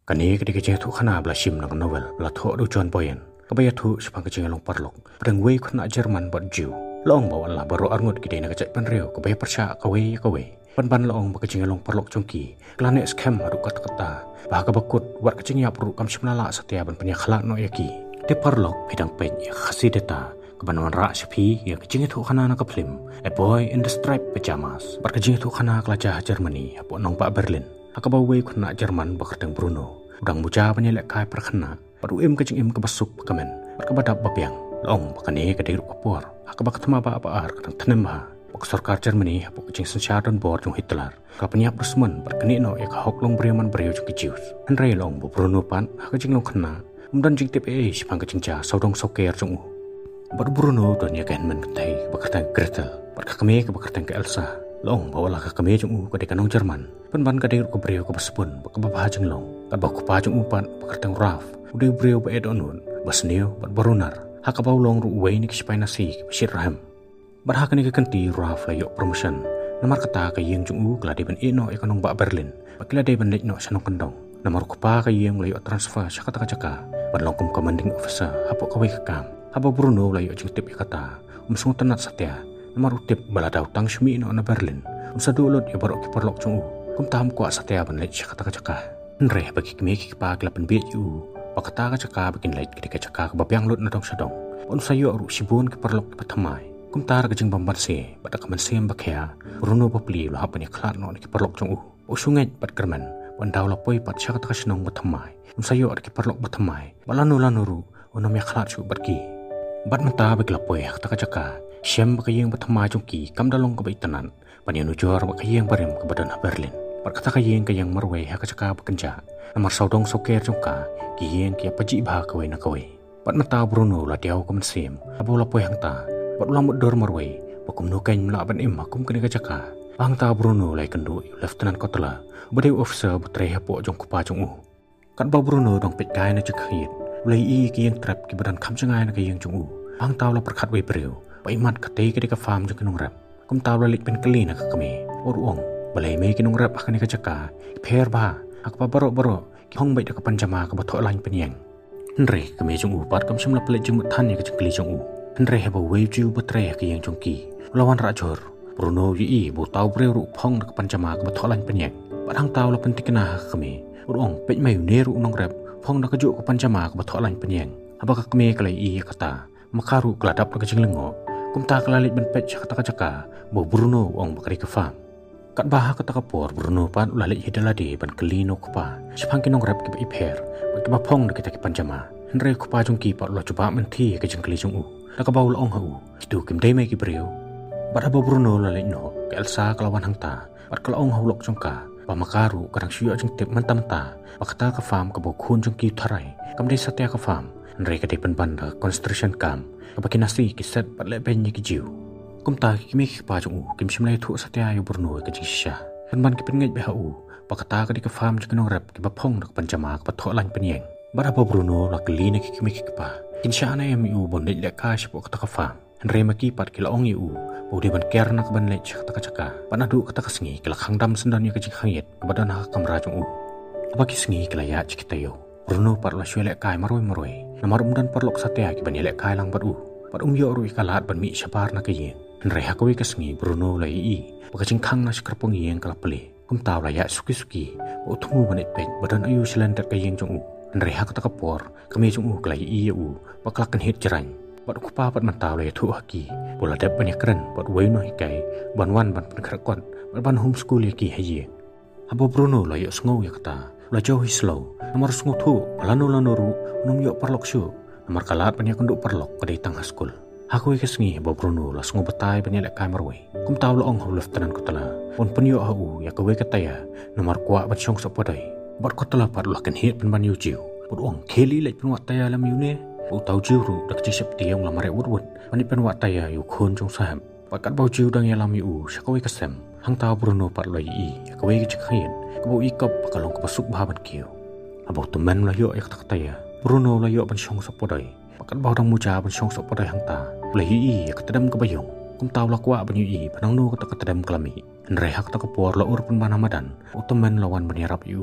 กันนี้ก็ได้กระเจทุกขณะบลาชิมนักโนเวลบลาโถดูจอนบอยันก็ไปทุสพังกระเจลงปารลกเปล่งเวขณะเยอรมันบดจิวลองบอกว่าลาบารออังดกิเดนักจัดเป็นเรียวก็ไปประชากเวปันลองบักกระเจลงปารลกจงกีกลานเนสแคมมาดูกัตตาบากบักกุดวัดกระเจยาปรุกำชิมนาละสเตียบันปัญญาขลังโนยกีเดปารลกพิดังเป็นขสิเดตากับนวันราชพีyang kecingnya tu khana nak film A Boy in the Striped Pajamas berkecingnya tu khana kelajah Germany apok nong pak Berlin akabawe khana Jerman bakardang Bruno udang muja penyelek kai perkhana baru kecing kebasuk kemen berkebadap babiang long bakane kedir kapor akabak thama ba ar kadang thanemha bak sarkar Germany apok kecing sensyadon bor jong Hitler kapnya persmen berkeni no ek hok long breman breu jong kicius henrei long Bruno pan kecing long khana umdan jing tip sipang kecing ja saudong soker jong Baru Bruno dan yakin mengenai bekerja Gretel, berkakame ke bekerja ke Elsa. Long bawalah kakame jung ke dekanong Jerman. Penban ke dekat beriau ke besbun, bekebah jeng long. Kadbau kupah jung upan bekerja Ralph. Udah beriau be edonun, basneo barunar. Hakabau long ruway ni kispai nasi besir rahim. Berhak ni kekenti Ralph layok promotion. Namar kata ke yang jung kelade ben eno ekonong bak Berlin. Bakilade ben lekno sanong kendong. Namar kupah ke yang layok transfer syakata-kacaka. Berlongkum commanding officer hapok kawai kekam. Haba Bruno layo jeng tip kata sung tenat satya namar utip baladau tang shmi no na Berlin sadulot ya barok kiparlok chung kum tam kwa satya ban leit kata kacaka nre bagi kemi ki pa klapen be ju pakata kacaka bakin leit ki kacaka babyang lot na dong sadong sayo ru sibun kiparlok pathamai kum tar ka jeng bambat se badak man sem bakya Bruno papli lo hapani khlat no kiparlok chung usungai pat kerman bandau la poi pat syakata kasnong pathamai sayo ar kiparlok pathamai balanu ru onom ya khlat chu barki Bat mata beglapoy tak kacaka syam bakayang batama jongki kam dalong kebaitanan panyanu jor bakayang barem ke badan Berlin berkata kayang kayang marway hakacaka bekenja namar saudong soker jongka kiyang kia paji bah kawai na kawai bat mata Bruno la diaw kemensim abo lapoy hangta bat ulamut dor marway bakum nukain mla ban im makum kene kacaka hangta Bruno lai kendu lieutenant kotla bade officer butre hapo jong kupa jong kat ba Bruno dong pit kai na chakhit Ulai kiyang trap ki badan kham changai na kiyang chung ang taw la perkhat wei breu pai mat kate ke ka farm jong kinong rap kum taw la lik pen kali na ka kame uong balai me kinong rap akani ka chaka pher ba akpa baro ki hong bai da ka panjama ka batho lain penyang nre kame chung pat kam shim la ple jung than ni ka chakli chung nre ha ba wei ju batre ki yang chung ki lawan ra jor Bruno yi bu taw breu ru phong da ka panjama ka batho lain penyang batang taw la pentikna ka kame uong pe mai ne ru nong rap phong da ka ju ka panjama ka batho lain penyang abaka kame kalai kata makaru keladap na kajing lengo kumta kelalit ben pet kata-kacaka bo Bruno ong bakari ke farm kat baha kata kapor Bruno pan ulalit hidalade ban kelino kupa sipang kinong rap ke iper bagi bapong de kita ki panjama henre kupa jungki pat lo coba menti ke jengkeli jungu nak bau lo ong hau itu kim dai mai ki breu bada bo Bruno lalit no ke Elsa kelawan hangta pat kalau ong hau lok jongka ba makaru kadang syua jeng tip mentamta bakata ke farm ke bo khun jungki tharai kam dei satya ke farm Mereka di penban construction camp kebakin nasi kiset pat lebennya kijiu kumta kimi pa jung kim shimlai thu satya yu Bruno ke jisha penban ki pengai BHU pakata ka di ke farm jkinong rap ki bapong dak panjama ka patho lan penyeng bara Bruno la kelina ki kimi pa kinsha na yu bondet le ka shipo ka farm henre maki pat ki laong yu bodi ban kerna ka ban le chaka chaka panadu ka takasngi ki lakhang dam sendan yu ka jikhangit ka badan ha kamra jung abaki sngi ki laya chikitayo Bruno par la shwele kai maroi namar umdan parlok satya ki ban yele kai lang badu par yo ru ikalat ban mi shapar na kaye nre hakawi kasngi Bruno la bakaching khang na skrapong yeng kala pele kum taw la ya suki uthumu ban ipek badan ayu cylinder kayeng jong nre hak ta kapor kami jong kala baklak kan hit jaran bad kupa pat man taw la thu haki bola dep ban yakran bad weino hikai ban wan ban krakon ban homeschool ki haye abo Bruno la yo sngo yakta la jauh slow nomor sungut hu balanu ru num yo parlok shu nomor kalat banyak kenduk parlok kedai tangah skul aku ikesngi bo Bruno la sungu betai banyak lek kamar wei kum taw la ong hu lieutenant kotala pon penyo hu ya kawe kataya nomor kwa bat syong sapodai bat kotala par la kan hit pen ban yu jiu pod ong kheli lek pen wat taya lam yu ne u taw jiu ru dak chi sep tiong la mare wut pani pen wat taya yu khon jong sam pakat bau jiu dang ya lam yu syakawe kasem hang taw Bruno par la ya kawe ki chikhin kabo ikap pakalong kapasuk bahaban kiyo abau teman layo ek takataya Bruno layo ban syong sapodai pakat bau dang muja ban syong sapodai hangta lahi ek tedam kebayong kum taw lakwa ban yu panang no kata tedam kelami nre hak takapor la ur pun ban hamadan teman lawan ban yarap yu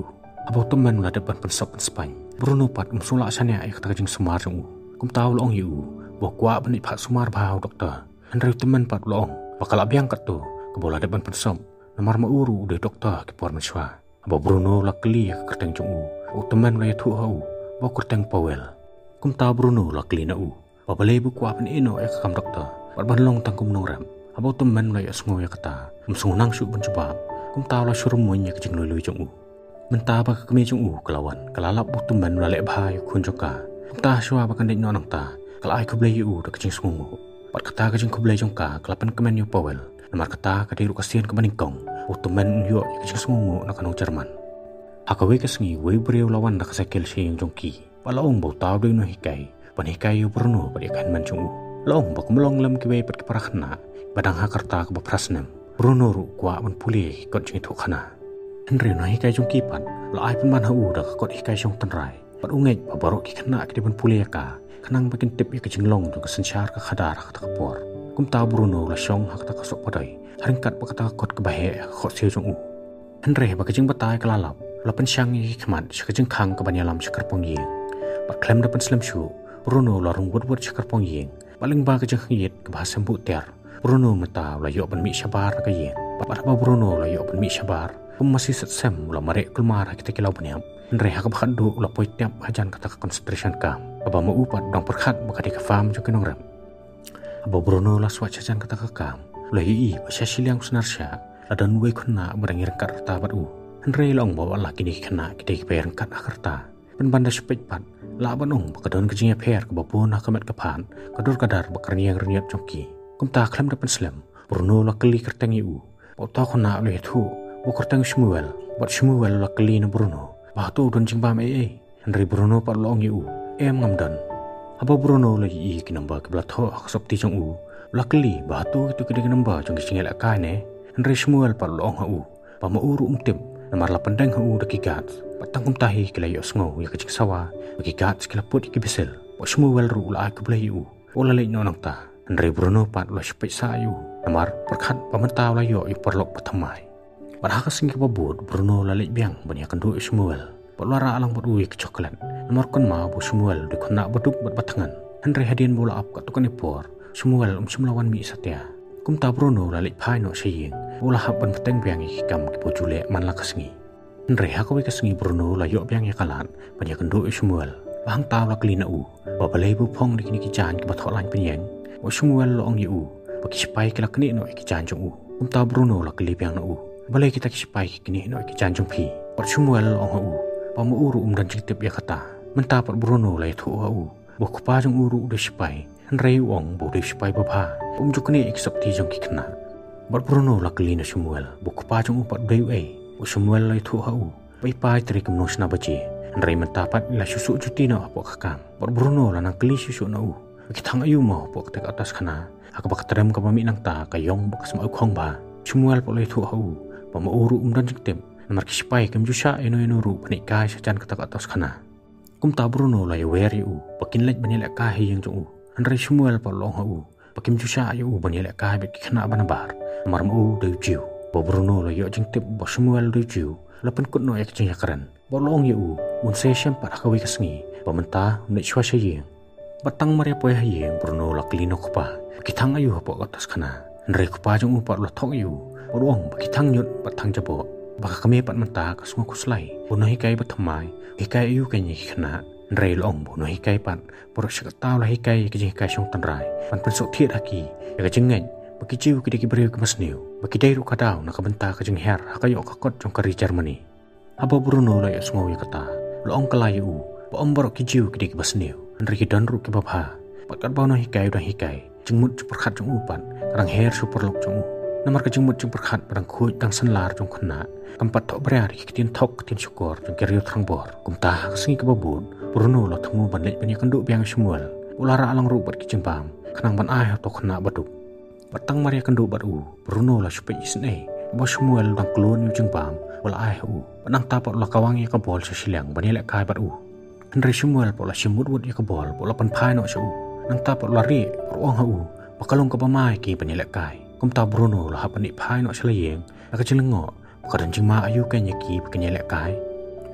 Abo teman la depan pensop Spany. Bruno pat sulak sana kata jeng semar jong kum tahu loong yu bo kwa bani phat sumar bau doktor. Henry teman pat loong bakal abiang kat tu ke bola depan pensop. Namar ma uru de doktor ke por meswa. Abo Bruno la keli kerteng jong o teman la tu hau bo kerteng Powell. Kum tahu Bruno la keli na ba balai bu kwa ban ino kam doktor. Pat ban long tangkum nongram. Abo teman la asngo kata sung nang su ban sebab kum tahu la suruh munya ke jeng lului jong Mentah bak kami jung kelawan kelalap butuh man lalek bahai kun joka entah syua bakan dek nonang ta kelai ku blai dak jing sungu pat kata ka jing ku blai jongka kelapan kemen yu Powell namar kata ka diru kasian ke baningkong butuh man yu jing sungu nak kanong Jerman akawe kesengi we beriu lawan dak sekil sing jongki palaong bau tau doi no hikai pan hikai yu Bruno pada kan man jung long bak melong lem kiwe pat kiparakna badang hakarta ke baprasnem Bruno ru kwa ban pulih kot jing tu khana Henry no hikai jong kipan la ai pun man hau dak kot hikai jong tenrai pat ungej babarok ki kena ki dipun puliaka kanang bakin tip ki jinglong jong kesensyar ka khadar ka kapor kum ta Bruno la syong hak ta kasok padai haringkat bakata kot ke bahe khot sil jong Henry ba ka jing batai kelalap la pensyang ki khmat ka jing khang ka banyalam syakar pong yeng pat klem dapan slam shu Bruno la rung wot syakar pong yeng paling ba ka jing khiyet ka bahasa buter Bruno mata la yo ban mi syabar ka yeng pat ba Bruno la yo ban mi syabar masih setsem ula marek kelmar kita kilau beniam Henry hak bakhat du ula poi tiap hajan kata concentration camp aba mau upat dong perkhat bakadi ka farm jo kinong ram aba Bruno la swat hajan kata ka kam ula yi basya siliang sunarsya ladan we khuna berangir kat ta batu Henry long bawa la kini khana kidai bayar kat akarta pen banda sepet pat la banong bakadon kejingnya pher ke babon hakamat kapan kadur kadar bakarniang reniat jongki kumta klam dapan slam Bruno la keli kerteng yu bota khuna le thu Bukertang Shmuel, buat Shmuel la keli na Bruno. Bahtu don jingbam Henry Bruno pat loong yu ngamdan. Aba Bruno la yi kinamba ke blatho aksopti jong la keli bahtu itu ke kinamba jong kisingel akai ne. Henry Shmuel pat loong hau. Pa ma uru umtim namar la pandang hau dakigat. Patang kum tahi ke layo sngo ya kecik sawa. Dakigat skila put ki bisel. Buat Shmuel ru la ai ke blai yu. Ola le nonang ta. Henry Bruno pat la sepet sa yu. Namar perkhat pamentaw la yo yu perlok patamai. Padahal singki babut Bruno lalik biang banyak kendu Shmuel. Peluara alang berdui ke coklat. Nomor kon ma bu Shmuel di kena beduk buat batangan. Henry hadian bola ap kat tukan ipor. Shmuel semlawan mi satya. Kum ta Bruno lalik pai no saying. Bola hab ban peteng biang ikam ki bojule man la kesengi. Henry hakawi kesengi Bruno la yok biang kalan banyak kendu Shmuel. Bahang taw la kelina babalai bu pong di kini kijan ke bathok lain penyeng. Wa Shmuel loong yu. Bagi sipai ke la keni no kijan jong Kum ta Bruno la keli biang no balai kita kisipai kini no ki janjung pi pat Shmuel ong hau pa mu uru dan citip ya kata menta pat Bruno lai thu hau bo kupa jong uru de sipai Henry wong bo de sipai baba jukni eksapti jong ki kena pat Bruno la kelina Shmuel bo kupa jong pat de bo Shmuel lai thu hau pai pai tri kem no sna baji Henry menta pat la susu juti no po kakam pat Bruno la nang keli susu no kitang ayu mo po tek atas kana ak bak terem ka pami nang ta kayong bak sama khong ba Shmuel po lai thu hau pama uru dan jengtem namar kisipai kem jusha eno ru panik kai sajan kata atas kana kum ta Bruno la yeri pakin lek banyak kai yang jong Henry Shmuel pa long hau pakim jusha yu banyak kai bet kana banabar namar mu de jiu bo Bruno la yo jengtem bo Shmuel de jiu lapan kut no ek jeng yakran bo long yu mun se syam pa kawi kasngi pamenta nek shwa sayeng batang maria poy hayeng Bruno la klino kupa kitang ayu po atas kana Henry kupa jong pa la thok yu Orang bagi nyut batang jabo baka kami pat menta ka sungu kuslai buno hikai batamai hikai yu kanya kena Henry long buno hikai pat porok syakataw la hikai kajing hikai syong tanrai pan pensok tiat haki ya kajengeng bagi jiu kidi kiberiu kemasniu bagi dairu kadaw nakabenta kajing her hakayo kakot jong kari Germany aba Bruno la ya sungu ya kata loong kalayu ba omborok kijiu kidi kibasniu Henry kidanru kibabha pakat bau no hikai udah hikai jengmut perkhat jong upan karang her superlok jong namar kejengmut jeng perkhat padang kuj dang senlar jong kena tempat tok berari kitin tok kitin syukur jong kiriu trangbor kumtah kesengi kebabut Bruno lo temu banlek banyak kenduk biang Shmuel ulara alang rubat kijembam kenang ban ai tok kena baduk batang maria kenduk badu Bruno lo supay isne bo Shmuel dang klon yu jembam wala ai panang tapak lo kawangi kabol sa silang banilek kai badu Henry Shmuel pola simut wud ya kabol pola pan pai no sa nang tapak lari ruang hau pakalong kapamai ki banilek kai kum ta Bruno la hapani pai no selayeng la ka jilengo ka dan jingma ayu kanya ki kanya lek kai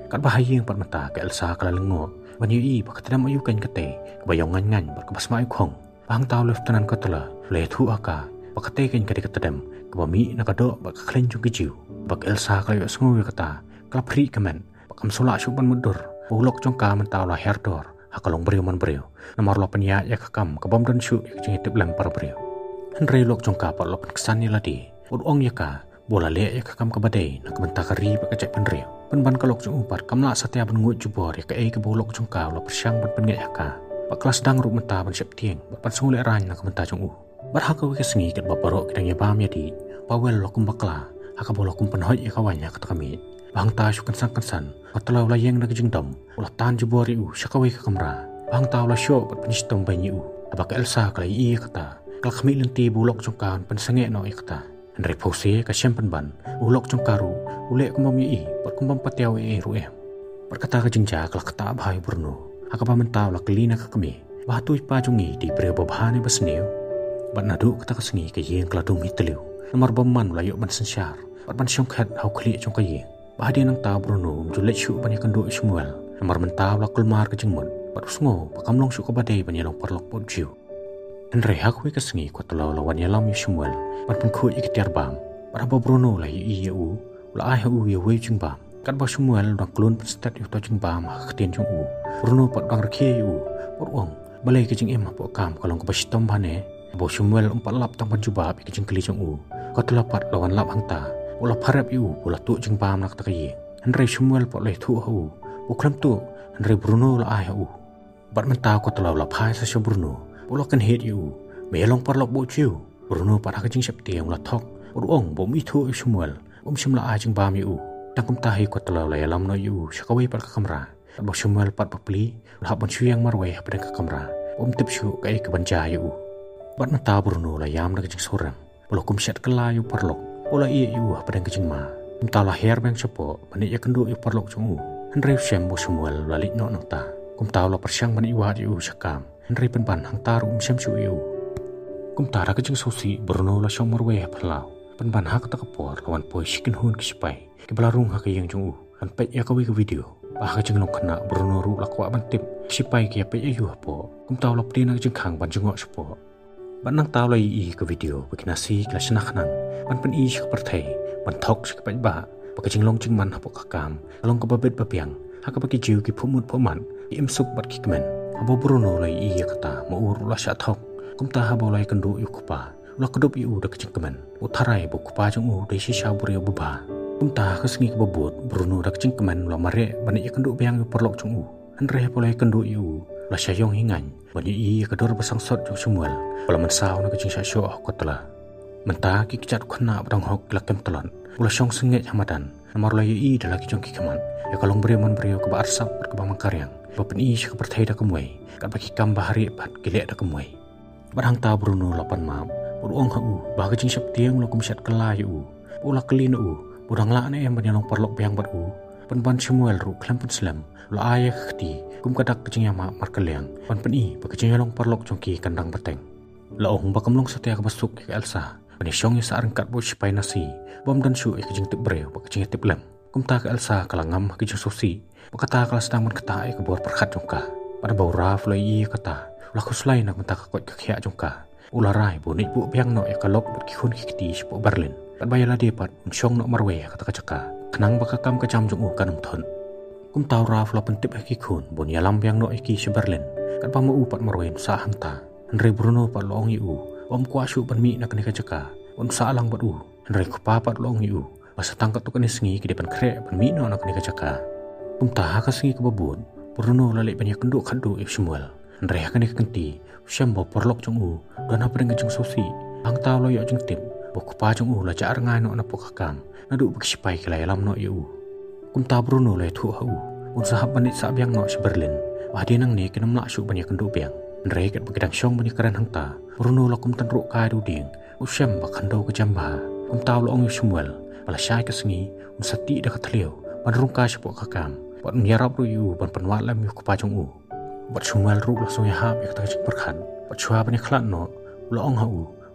kat bahayang pat mata ke Elsa kala lengo banyu i pak tadam ayu kan kate bayong ngan bar ke basma khong bang taw lieutenant kotla le thu aka pak kate kan kate tadam ke bami nakado bak klen chung kijiu bak Elsa kala sngu kata kala pri kamen pak kam sola suban mudur ulok jongka mentaw la herdor hakalong beriu man beriu namar lo penya ya kakam ke bom dan shu jing tip lempar beriu henry lok jongka pat lo kesan ni ladi ong yaka bola le ya kakam ke badai nak benta kari bak kecek penriu ban kalok jung umpat kamla satya ban ngut jubor ya ke ke bolok jongka lo persyang ban pengek yaka pak kelas dang ru menta ban sep tieng ban sungule ran nak benta jung bar hakaw ke sengi ket baparok kedang ya bam ya di pawel lo kum bakla haka bolok kum penhoi ya kawanya kat kami bang ta syukan sang atlau layang nak jengdom ulah tan jubor yu syakawi ke kamera bang ta ulah syo bat penistom banyu abak Elsa kalai i kata kal kami lenti bolok jongkan pen sengek no kata Henry pose ka syampan ban ulok jongkaru ule kumbam i pat kumbam patiaw ru berkata ka jengja kal kata bhai Bruno akaba mentaw la kelina ka kami batui pa jungi di pre babhane basneu bat nadu kata ka sengi ka yeng kladung hitliu namar bomman layo ban sensyar bat ban syongkhat hau khli jong ka yeng bahadi nang ta Bruno julet syu ban yakan do Samuel namar mentaw la kulmar ka jengmon bat usngo pakamlong syu ka badai ban yalong parlok pot jiu Henry hakwi ka sengi ko tulaw lawan yalam Samuel ban pengkhu iktiar bam bat ba Bruno la i u la ai hu ye we jing bam kat ba Samuel dang klun stat yu to jing bam ha ktien jung Bruno pat bang rakhe yu por ong balai ka jing em po kam kalong ka bastom bane bo Samuel umpat lap tang ban juba bi ka jing kli jung ko tulapat lawan lap hangta ula pharap yu ula tu jing bam nak ta ye Henry Samuel pot le thu hu bo klam tu Henry Bruno la ai hu bat menta ko tulaw la phai sa Bruno ula kan het yu me long parlok bo chiu Bruno pat ha ka jing sep tiang la thok por ong bom i thu Samuel bom simla ai jing bam yu tangkum tahi ko tulaw la yalam no yu syakawi pat ka kamera bo Samuel pat papli la ban syang marwe pada ka kamera bom tip syu ka ke banja yu bat menta Bruno la yam nak jing soram ula kum syat kala yu parlok ula i yu pada ka jing ma menta la her bang sepo bani ya kendu yu parlok jung Henry syam bo Samuel la lik no nang ta kum taw la persyang bani wa yu syakam Henry penban hang taru syam syu yu kum tara ka jing sosi Bruno la syong marwe phalau penban hak ta kapor lawan poi sikin hun ki sipai ki belarung ha ka yang jung an pet ya ka wi ka video bah ka jing long khana Bruno ru la kwa ban tip sipai ki pe yu hapo kum taw la pdi na jing khang ban jung sepo ban nang taw la i ka video bikinasi kla sna khanang ban pen i ka parthai ban thok sik pa ba ka jing long jing man hapo ka kam along ka babet bapiang ha ka ba ki jiu ki phumut phoman i em suk bat ki kmen abo Bruno la i kata ma ur la sha thok kum ta ha bo lai kandu yu kupa ula kedop yu dak jing kemen utarai bo kupa jung u dei sha buriu buba kum ta ka sengi ka babut Bruno dak jing kemen la mare bani ya kandu biang yu perlok jung u Henry bo lai kandu yu la sha yong hingan bani i ka dor basang sot jung Samuel bala man saw na ka jing sha sho ko tala menta ki kichat khna bdang hok la kem talon ula syong senge hamadan namar la i dalaki jong ki kaman ya kalong beriu man beriu ka ba arsap ka ba mangkaryang bapen i ka perthai da kemwei ka ba ki kam bahari pat gilek da kemwei barang ta Bruno lapan mam ong ha ba ka jing sep tiang lo kum syat kala yu ula kelin budang la ne em ban long parlok biang bat pen ban Samuel ru klam pen slam la ay khti kum kadak ka jing ma mar kaliang pan pen i ba ka jing long parlok jongki kandang bateng la ong ba kamlong satya ka basuk ke Elsa pani syong ya sa arangkat bo sipai nasi bom dan syu ka jing tip breu ba ka jing tip lam kum ta ka Elsa kalangam ka jing sosi ba kata kala sedang man kata ka bor perkhat jongka pada bau raf lai i kata la khuslai nak menta ka kot ka khia jongka ula rai bo ni bu biang no ya kalok bat ki khun ki ti po Berlin pat bayala de pat syong no marwe kata ka chaka khnang ba ka kam ka jam jong kanam thon kum taw raf la pentip ki khun bon yalam biang no ki si Berlin kan pa mu pat marwe sa hangta Henry Bruno pat long yu om kwa shu pan mi nak ni ka chaka on sa lang bat Henry ku pa pat long yu basa tangkat tu kan sengi ki depan kre pan mi no nak ni ka chaka kum ta ka sengi ka babun Bruno la le ban ya kendu khadu Samuel Henry ka ni kenti syam bo porlok jong dan apa dengan jong sosi ang taw lo yo jong tim bo ku pa jong la jar ngai no na pokakam na du bik sipai ka lam no yu kum ta Bruno le thu ha un sahab banit sa biang no si Berlin wa di nang ni kinam la shu ban ya kendu biang Henry kat bagdang syong ban karan hangta Bruno la kum tan ru kai du ding syam ba khando ka jamba kum taw lo ong Samuel bala syai ka sengi sati da ka thleu ban rung ka shu pokakam ban nyarap ru yu ban panwa lam yu ku pa jong bat Samuel ru la so ya ha ek ta jik perkhan bat chua ban khlan no la ong ha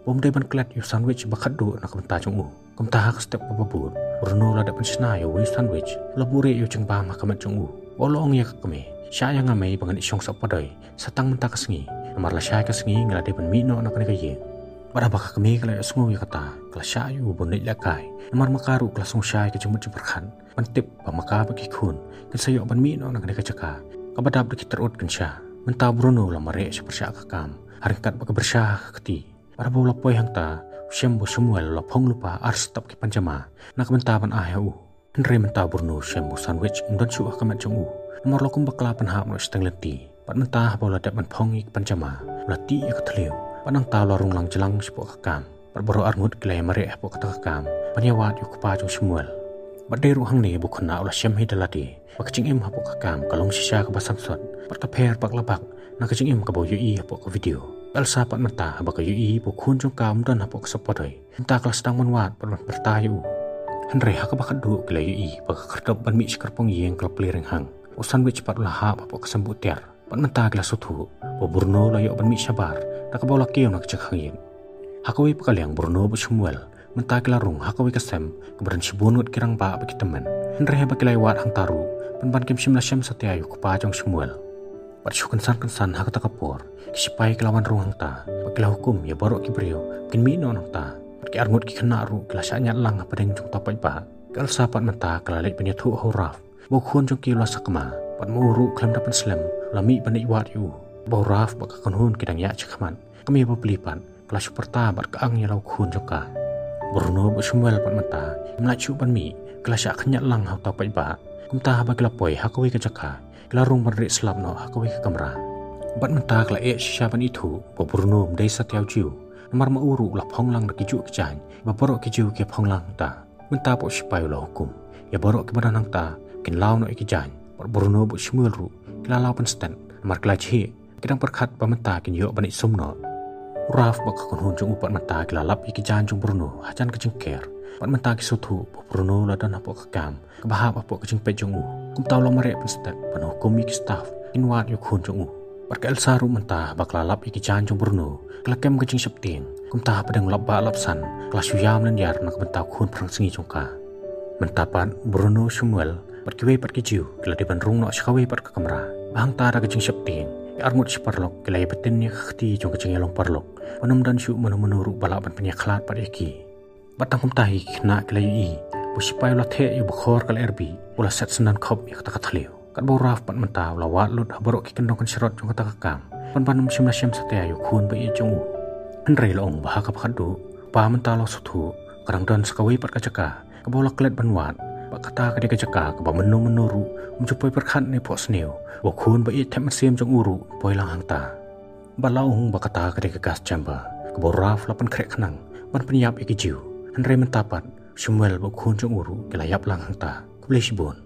bom day ban klat yu sandwich bakadu nak benta jong kumta hak step babur Bruno la dapat sna yu sandwich labure yu jeng ba makamat jong bolong ya kame sya yang ngamai bangan isyong sapadai satang menta kasngi namar la sya kasngi nglade ban mino nak ne kaye bara baka kame kala sungu ya kata kala sya yu bon la kai namar makaru kala sung sya ke jemut jemperkhan pantip ba maka bagi kun kan sayo ban mino nak ne kacaka kabadab de terut kan sya menta Bruno la mare sepersya kakam haringkat baka bersah keti para bola poi hangta Shembo Samuel la phong lupa arstap ki panjama nak menta ban ahu Henry menta Bruno Shembo sandwich dan su akamat jong nomor lokum bakla panha no steng leti pat menta bola dat ban phong ik panjama lati ya katleu panang ta lorung lang jelang sepo kakam perboro arngut klay mare po kakam panyawat yu kupa jong Samuel baderu hang ni bukhna ola shem hi dalati pakching im hapo kakam kalong sisa ka basam sot pat kaper pak labak nak kaching im ka bo yu i hapo ka video Elsa pat menta baka yu bu khun jong kam dan hapok sapodai menta kelas tang manwat pat bertayu Henry hak baka du kila yu baka kerdop ban mi skarpong yeng klap lereng hang o sandwich pat laha hapok sambutiar pat menta kelas sutu bo Bruno layo ban mi sabar tak bola keu nak cek hangin hakawi pakaliang Bruno bu Samuel menta kelarung hakawi kasem keberan sibunut kirang ba bagi teman Henry baka lewat hang taru ban kim simla syam satiayu kupa jong Samuel Pat syukan-san hak takapor kisipai kelawan ruang ta pakila hukum ya borok kibrio kin mino nang ta ki arngut ki khna ru kelasanya lang padeng jung tapai ba kal sapat menta kalalet penyatu horaf bokhun jung ki la sakma pat muru klam dapan slam lami bani wat yu boraf bak kanhun kidang ya chakman kami belipan kelas perta bat kaang ya lau khun joka Bruno bu Samuel pat menta mlachu ban mi kelas ya khnya lang hau tapai ba kumta ba kelapoi hakawi ka jaka larung berrik selap no hakawi ke kamera bat menta kala syaban itu bo Bruno mdai satiau jiu namar mauru la phonglang na kiju kejang ba borok kiju ke phonglang ta menta po sipai la hukum ya borok ke badanang ta kin law no ikijang bat Bruno bu Samuel ru kila law pan stand namar kala chi kidang perkhat ba menta kin yo bani sumno Raf ba ka konhun jung upat menta kila lap ikijang jung Bruno hajan ke jengker pat menta ki sotu bo Bruno la dan apo kakam kabahap apo ke jengpet jung kumtaw lo mare penstat pano komik staff inwat yu khun jong parka Elsa ru menta baklalap iki jan jong Bruno klakem ke jing septing kumta padang labba lapsan kelas yam nan yar nak menta khun prang singi jongka mentapan Bruno Samuel parkiwe parkijiu kala di bandrung no shkawe parka kamera bang ta da ke jing septing armut separlok kala betin ni khti jong ke jing elong parlok panam dan syu menu ru balak ban penyaklat padeki batang kumtahi kna kala yu Pusipai la the yu bukhor kal erbi pula set senan khop ya kata katleu kat boraf pat mentaw la wat lut haborok ki kendong kan serot jong kata kakam pan panam simla syam satia yu khun ba i jong Henry la ong ba ka phadu pa mentaw la suthu karang don sakawi pat kacaka ka bola klet banwat ba kata ka de kacaka ka ba menu menuru umjupoi perkhan ni po sneu bo khun ba i them sim jong uru poi lang hangta ba laung ba kata ka de gas chamber ka boraf la pan krek khnang ban penyap ikijiu Henry mentapat Samuel bu khun jong uru kelayap lang hangta kublesibon